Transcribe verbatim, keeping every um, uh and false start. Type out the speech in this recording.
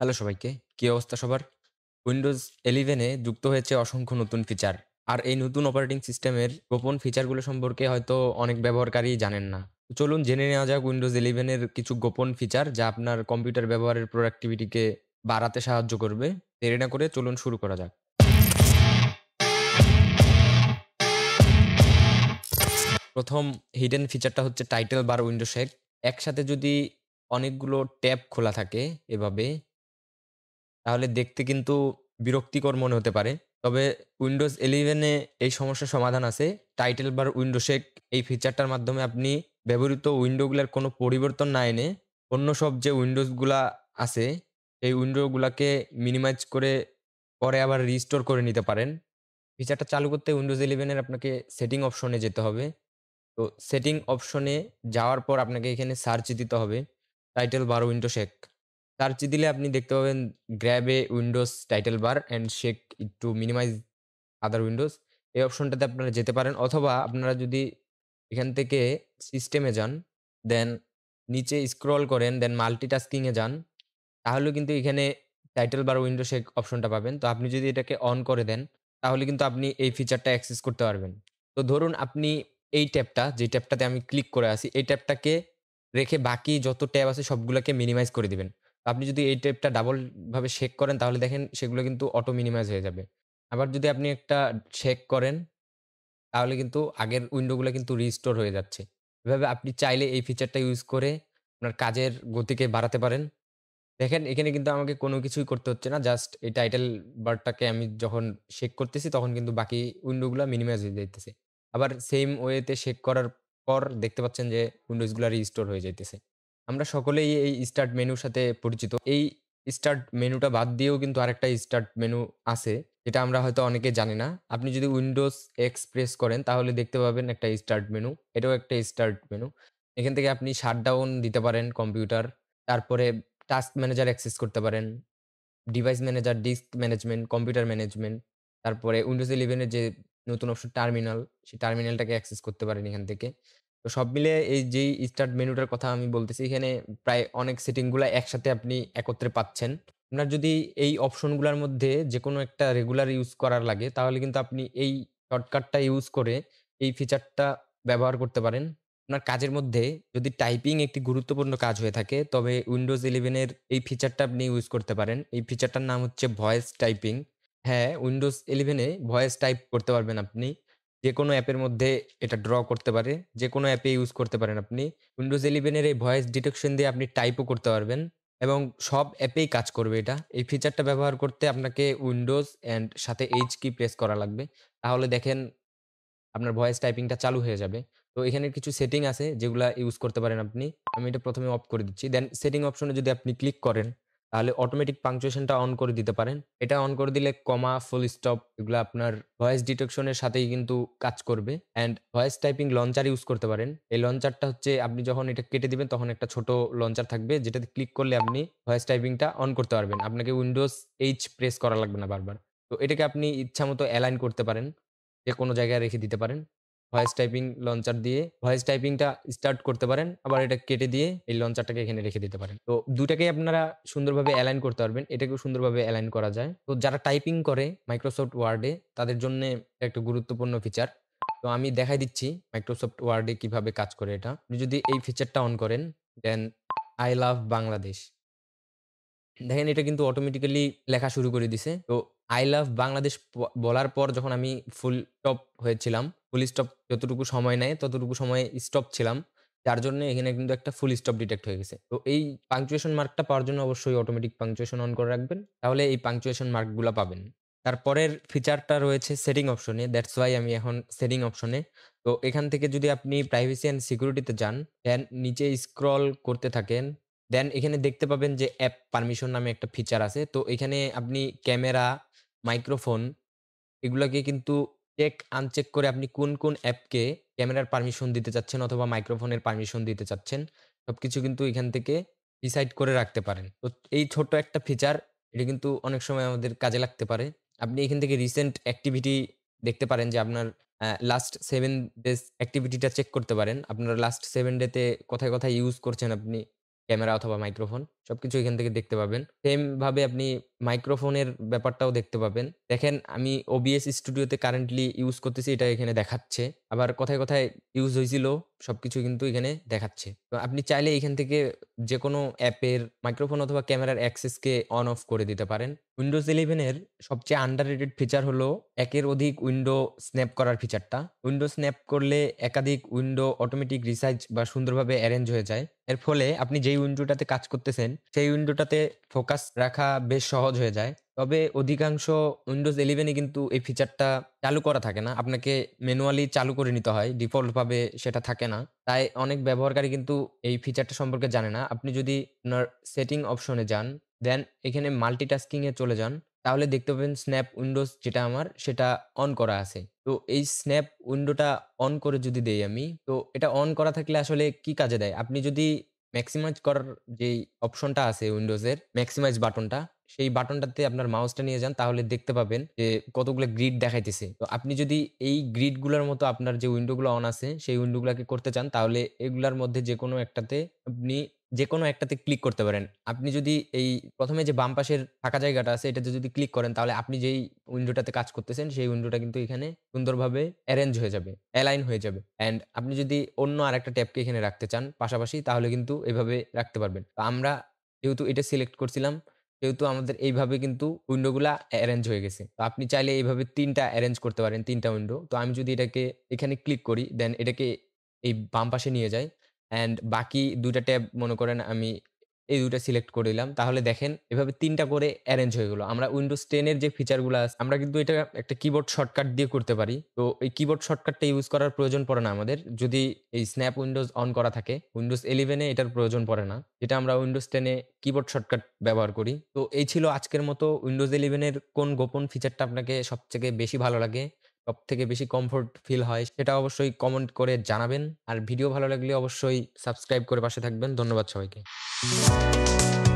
Hello সবাইকে। কি অবস্থা সবার? উইন্ডোজ ইলেভেন এ যুক্ত হয়েছে অসংখ্য নতুন ফিচার। আর এই নতুন অপারেটিং সিস্টেমের গোপন ফিচারগুলো সম্পর্কে হয়তো অনেক ব্যবহারকারীই জানেন না। তো চলুন জেনে নেওয়া যাক উইন্ডোজ ইলেভেন এর কিছু গোপন ফিচার যা আপনার কম্পিউটার ব্যবহারের প্রোডাক্টিভিটিকে বাড়াতে সাহায্য করবে। দেরি না করে চলুন শুরু করা যাক। প্রথম হিডেন ফিচারটা হচ্ছে টাইটেল বার উইন্ডো শেক। একসাথে যদি অনেকগুলো ট্যাব খোলা থাকে এভাবে তাহলে দেখতে কিন্তু বিরক্তিকর মনে হতে পারে। তবে উইন্ডোজ ইলেভেন এ এই সমস্যার সমাধান আছে। টাইটেল বার উইন্ডো শেক এই ফিচারটার মাধ্যমে আপনি ব্যবহৃত উইন্ডোগুলার কোনো পরিবর্তন না এনে অন্য সব যে উইন্ডোজগুলা আছে, এই উইন্ডোগুলাকে মিনিমাইজ করে পরে আবার রিস্টোর করে নিতে পারেন। ফিচারটা চালু করতে উইন্ডোজ ইলেভেন এর আপনাকে সেটিং অপশনে যেতে হবে। তো সেটিং অপশনে যাওয়ার পর আপনাকে এখানে সার্চ দিতে হবে title bar window shake. Search দিলে আপনি দেখতে পাবেন grab a windows title bar and shake to minimize other windows. এই অপশনটাতে আপনারা যেতে পারেন অথবা আপনারা যদি এখান থেকে সিস্টেমে যান, দেন নিচে স্ক্রল করেন, দেন মাল্টিটাস্কিং এ যান, তাহলেও কিন্তু এখানে টাইটেল বার উইন্ডো শেক অপশনটা পাবেন। তো আপনি যদি এটাকে অন করে দেন, তাহলে কিন্তু আপনি এই ফিচারটা অ্যাক্সেস করতে পারবেন। তো ধরুন আপনি এই ট্যাবটা, যে ট্যাবটাতে আমি ক্লিক করে আছি, এই ট্যাবটাকে রেখে বাকি যত ট্যাব আছে সবগুলাকে মিনিমাইজ করে দিবেন। তো আপনি যদি এই ট্যাবটা ডাবল ভাবে শেক করেন তাহলে দেখেন সেগুলো কিন্তু অটো মিনিমাইজ হয়ে যাবে। আবার যদি আপনি একটা শেক করেন তাহলে কিন্তু আগের উইন্ডোগুলা কিন্তু রিস্টোর হয়ে যাচ্ছে। এভাবে আপনি চাইলে এই ফিচারটা ইউজ করে আপনার কাজের গতিকে বাড়াতে পারেন। দেখেন এখানে কিন্তু আমাকে কোনো কিছুই করতে হচ্ছে না। জাস্ট এই টাইটেল বারটাকে আমি যখন শেক করতেছি তখন কিন্তু বাকি উইন্ডো গুলা মিনিমাইজ হয়ে যাইতেছে। আবার সেইম ওয়েতে শেক করার পর দেখতে পাচ্ছেন যে উইন্ডোজ গুলা রিস্টোর হয়ে যাইতেছে। আমরা সকলেই এই স্টার্ট মেনুর সাথে পরিচিত। এই স্টার্ট মেনুটা বাদ দিয়েও কিন্তু আরেকটা স্টার্ট মেনু আছে, যেটা আমরা হয়তো অনেকে জানি না। আপনি যদি উইন্ডোজ এক্স প্রেস করেন তাহলে দেখতে পাবেন একটা স্টার্ট মেনু। এটাও একটা স্টার্ট মেনু। এখান থেকে আপনি শাটডাউন দিতে পারেন কম্পিউটার। তারপরে টাস্ক ম্যানেজার অ্যাক্সেস করতে পারেন। Device manager, disk management, computer management. তারপরে উইন্ডোজ ইলেভেন এর যে নতুন অপশন টার্মিনাল, সেই টার্মিনালটাকে অ্যাক্সেস করতে পারেন এখান থেকে। তো সব মিলিয়ে এই যেই স্টার্ট মেনুটার কথা আমি বলতেছি, এখানে প্রায় অনেক সেটিং গুলা একসাথে আপনি একত্রে পাচ্ছেন। আপনার যদি এই অপশনগুলার মধ্যে যেকোনো একটা রেগুলার ইউজ করার লাগে, তাহলে কিন্তু আপনি এই শর্টকাটটা ইউজ করে এই ফিচারটা ব্যবহার করতে পারেন। আপনার কাজের মধ্যে যদি টাইপিং একটি গুরুত্বপূর্ণ কাজ হয়ে থাকে, তবে উইন্ডোজ ইলেভেন এর এই ফিচারটা আপনি ইউজ করতে পারেন। এই ফিচারটার নাম হচ্ছে ভয়েস টাইপিং। হ্যাঁ, উইন্ডোজ ইলেভেন এ ভয়েস টাইপ করতে পারবেন আপনি। যেকোনো অ্যাপের মধ্যে এটা ড্র করতে পারে। যেকোনো অ্যাপে ইউজ করতে পারেন আপনি। উইন্ডোজ ইলেভেন এর এই ভয়েস ডিটেকশন দিয়ে আপনি টাইপও করতে পারবেন এবং সব অ্যাপেই কাজ করবে এটা। এই ফিচারটা ব্যবহার করতে আপনাকে উইন্ডোজ অ্যান্ড সাথে এইচ কি প্রেস করা লাগবে। তাহলে দেখেন আপনার ভয়েস টাইপিংটা চালু হয়ে যাবে। তো এখানে কিছু সেটিং আছে যেগুলা ইউজ করতে পারেন আপনি। আমি এটা প্রথম এ অফ করে দিচ্ছি। দেন সেটিং অপশনে যদি আপনি ক্লিক করেন, তাহলে অটোমেটিক পাংচুয়েশন টা অন করে দিতে পারেন। এটা অন করে দিলে কমা, ফুল স্টপ এগুলা আপনার ভয়েস ডিটেকশন এর সাথেই কিন্তু কাজ করবে। And voice typing launcher use করতে পারেন। এই লঞ্চারটা হচ্ছে আপনি যখন এটা কেটে দিবেন তখন একটা ছোট লঞ্চার থাকবে যেটাতে ক্লিক করলে আপনি ভয়েস টাইপিংটা অন করতে পারবেন। আপনাকে উইন্ডোজ এইচ প্রেস করা লাগবে না বারবার। তো এটাকে আপনি ইচ্ছামত এলাইন করতে পারেন। যেকোনো জায়গায় রেখে দিতে পারেন। ভয়েস টাইপিং লঞ্চার দিয়ে ভয়েস টাইপিংটা স্টার্ট করতে পারেন। আবার এটা কেটে দিয়ে এই লঞ্চারটাকে এখানে রেখে দিতে পারেন। তো দুই টাকেই আপনারা সুন্দরভাবে এলাইন করতে পারবেন। এটাকেও সুন্দরভাবে এলাইন করা যায়। তো যারা টাইপিং করে Microsoft Word এ তাদের জন্যে এটা একটা গুরুত্বপূর্ণ ফিচার। তো আমি দেখাই দিচ্ছি Microsoft Word এ কিভাবে কাজ করে এটা। আপনি যদি এই ফিচারটা অন করেন, দেন I love বাংলাদেশ। দেখেন এটা কিন্তু অটোমেটিক্যালি লেখা শুরু করে দিছে। তো আই লাভ বাংলাদেশ প বলার পর যখন আমি ফুল স্টপ হয়েছিলাম, ফুল স্টপ যতটুকু সময় নেয় ততটুকু সময় স্টপ ছিলাম। যার জন্য এখানে কিন্তু একটা ফুল স্টপ ডিটেক্ট হয়ে গেছে। তো এই পাংচুয়েশন মার্কটা পাওয়ার জন্য অবশ্যই অটোমেটিক পাংচুয়েশন অন করে রাখবেন। তাহলে এই পাংচুয়েশন মার্ক গুলা পাবেন। তারপরের ফিচারটা রয়েছে সেটিং অপশনে। দ্যাটস ওয়াই আমি এখন সেটিং অপশনে। তো এখান থেকে যদি আপনি প্রাইভেসি অ্যান্ড সিকিউরিটি তে যান, দেন নিচে স্ক্রল করতে থাকেন। দেন এখানে দেখতে পাবেন যে অ্যাপ পারমিশন নামে একটা ফিচার আছে। তো এখানে আপনি ক্যামেরা, মাইক্রোফোন এগুলাকে কিন্তু চেক আনচেক করে আপনি কোন, কোন অ্যাপকে ক্যামেরার পারমিশন দিতে চাচ্ছেন অথবা মাইক্রোফোনের পারমিশন দিতে চাচ্ছেন। সবকিছু কিন্তু এখান থেকে ডিসাইড করে রাখতে পারেন। তো এই ছোট্ট একটা ফিচার এটা কিন্তু অনেক সময় আমাদের কাজে লাগতে পারে। আপনি এখান থেকে রিসেন্ট অ্যাক্টিভিটি দেখতে পারেন যে আপনার আ লাস্ট সাত ডেজ অ্যাক্টিভিটিটা চেক করতে পারেন। আপনার লাস্ট সাত ডে তে কোথায়, কোথায় ইউজ করছেন আপনি ক্যামেরা অথবা মাইক্রোফোন। সবকিছু এখান থেকে দেখতে পাবেন। সেম ভাবে আপনি মাইক্রোফোনের ব্যাপারটাও দেখতে পাবেন। দেখেন আমি ও বি এস Studio তে কারেন্টলি ইউজ করতেছি এটা এখানে দেখাচ্ছে। আবার কোথায়, কোথায় ইউজ হইছিল সবকিছু কিন্তু এখানে দেখাচ্ছে। তো আপনি চাইলে এখান থেকে যেকোনো অ্যাপের মাইক্রোফোন অথবা ক্যামেরার অ্যাক্সেস কে অন অফ করে দিতে পারেন। Windows ইলেভেন এর সবচেয়ে আন্ডাররেটেড ফিচার হলো একের অধিক উইন্ডো স্ন্যাপ করার ফিচারটা। উইন্ডো স্ন্যাপ করলে একাধিক উইন্ডো অটোমেটিক রিসাইজ বা সুন্দরভাবে এরেঞ্জ হয়ে যায়। এর ফলে আপনি যেই উইন্ডোটাতে কাজ করতেছেন, সেই উইন্ডোটাতে ফোকাস রাখা বেশ সহজ হয়ে যায়। তবে অধিকাংশ Windows ইলেভেন এ কিন্তু এই ফিচারটা চালু করা থাকে না। আপনাকে ম্যানুয়ালি চালু করে নিতে হয়। ডিফল্ট ভাবে সেটা থাকে না। তাই অনেক ব্যবহারকারী কিন্তু এই ফিচারটা সম্পর্কে জানে না। আপনি যদি আপনার সেটিং অপশনে যান, দেন এখানে মাল্টিটাস্কিং এ চলে যান। তাহলে দেখতে পাবেন স্ন্যাপ উইন্ডোজ যেটা আমার সেটা অন করা আছে। তো এই স্ন্যাপ উইন্ডোটা অন করে যদি দেই আমি, তো এটা অন করা থাকলে আসলে কি কাজে দেয়? আপনি যদি ম্যাক্সিমাইজ করার যেই অপশনটা আছে উইন্ডোজের, ম্যাক্সিমাইজ বাটনটা, সেই বাটনটাতে আপনার মাউসটা নিয়ে যান তাহলে দেখতে পাবেন যে কতগুলো গ্রিড দেখাইতেছে। তো আপনি যদি এই গ্রিড গুলার মতো আপনার যে উইন্ডো গুলো অন আছে, সেই উইন্ডো গুলাকে করতে চান তাহলে এগুলার মধ্যে যেকোনো একটাতে আপনি যেকোনো একটাতে ক্লিক করতে পারেন। আপনি যদি এই প্রথম এ যে বাম পাশের ফাঁকা জায়গাটা আছে এটাতে যদি ক্লিক করেন তাহলে আপনি যেই উইন্ডোটাতে কাজ করতেছেন সেই উইন্ডোটা কিন্তু এখানে সুন্দরভাবে এরেঞ্জ হয়ে যাবে, এলাইন হয়ে যাবে। অ্যান্ড আপনি যদি অন্য আরেকটা ট্যাবকে এখানে রাখতে চান পাশাপাশি তাহলে কিন্তু এভাবে রাখতে পারবেন। তো আমরা যেহেতু এটা সিলেক্ট করছিলাম সেহেতু আমাদের এইভাবে কিন্তু উইন্ডো গুলা এরেঞ্জ হয়ে গেছে। তো আপনি চাইলে এইভাবে তিন টা এরেঞ্জ করতে পারেন তিন টা উইন্ডো। তো আমি যদি এটাকে এখানে ক্লিক করি দেন এটাকে এই বাম পাশে নিয়ে যাই। অ্যান্ড বাকি দুই টা ট্যাব মনে করেন আমি এই দুই টা সিলেক্ট করে দিলাম। তাহলে দেখেন এভাবে তিন টা করে এরেঞ্জ হয়ে গেল। আমরা Windows টেন এর যে ফিচার গুলা আছে আমরা কিন্তু এটা একটা কিবোর্ড শর্টকাট দিয়ে করতে পারি। তো এই কিবোর্ড শর্টকাটটা ইউজ করার প্রয়োজন পড়ে না আমাদের। যদি এই স্ন্যাপ উইন্ডোজ অন করা থাকে। Windows ইলেভেন এ এটার প্রয়োজন পড়ে না। যেটা আমরা Windows টেন এ কিবোর্ড শর্টকাট ব্যবহার করি। তো এই ছিল আজকের মতো Windows ইলেভেন এর কোন গোপন ফিচারটা আপনাকে সবথেকে বেশি ভালো লাগে? সবথেকে বেশি কমফোর্ট ফিল হয় সেটা অবশ্যই কমেন্ট করে জানাবেন। আর ভিডিও ভালো লাগলে অবশ্যই সাবস্ক্রাইব করে পাশে থাকবেন। ধন্যবাদ সবাইকে।